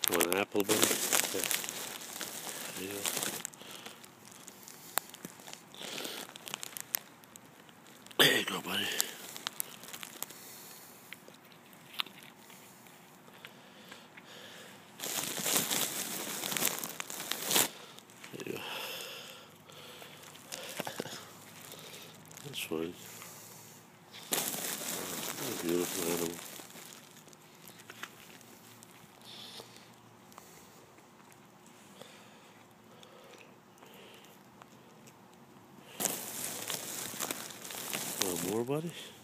Want an apple, buddy? Yeah. There you go. There you go, buddy. There you go. That's fine. What a beautiful animal. Want more, buddy?